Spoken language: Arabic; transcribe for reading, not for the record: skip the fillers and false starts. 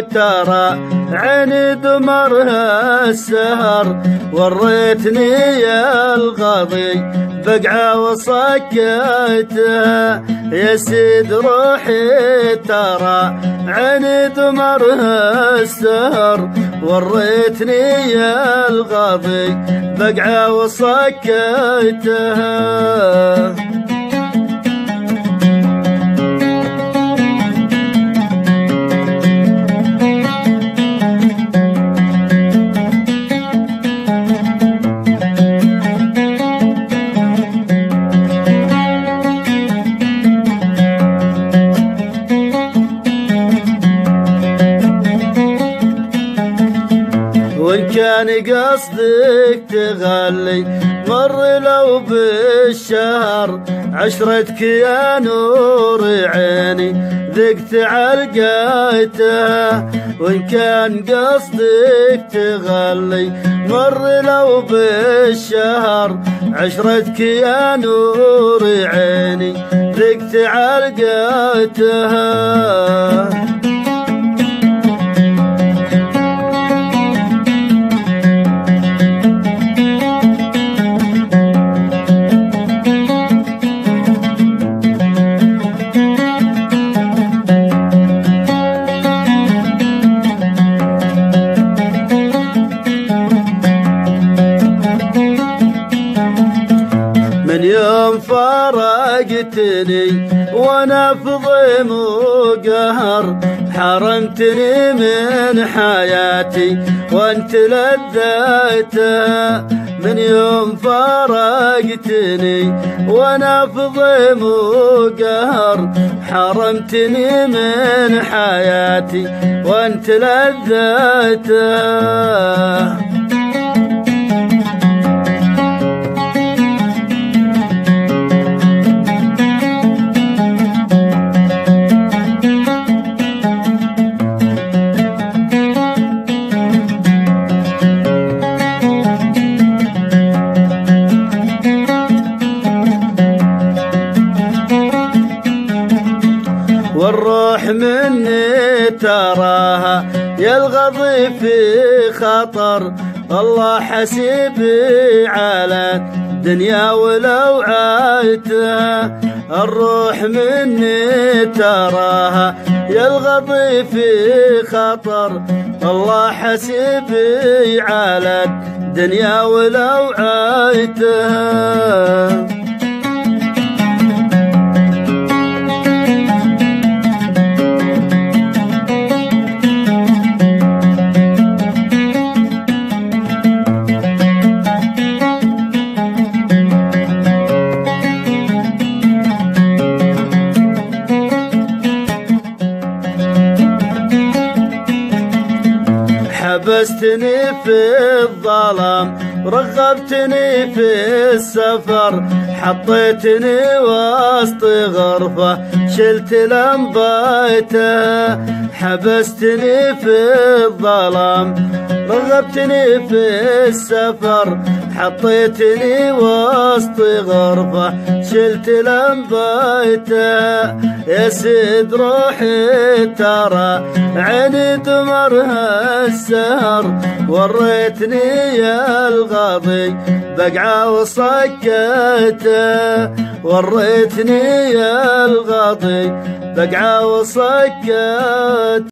ترى عيني دمرها السهر، وريتني يا الغضي بقعة وصكيتها. يا سيد روحي ترى عيني دمرها السهر، وريتني يا الغضي بقعة وصكيتها. وإن كان قصدك تغلي مر لو بالشهر، عشرتك يا نور عيني ذقت علقيتها. وإن كان قصدك تغلي مر لو بالشهر، عشرتك يا نور عيني ذقت علقيتها. من يوم فارقتني وانا في ضيم وقهر، حرمتني من حياتي وانت لذيتها. من يوم فارقتني وانا في ضيم وقهر، حرمتني من حياتي وانت لذيتها. والروح مني تراها يا الغضي في خطر، الله حسيبي على الدنيا ولو عايتها. الروح مني تراها يا الغضي في خطر، الله حسيبي على الدنيا ولو عايتها. حبستني في الظلام رغبتني في السفر، حطيتني وسط غرفة شلت لمبيتها. حبستني في الظلام رغبتني في السفر، حطيتني وسط غرفة شلت لمبيتها. يا سيد روحي ترى عيني دمرها السهر، وريتني يا الغضي بقعة وصكيتها. وريتني يا الغضي بقعة وصكيتها.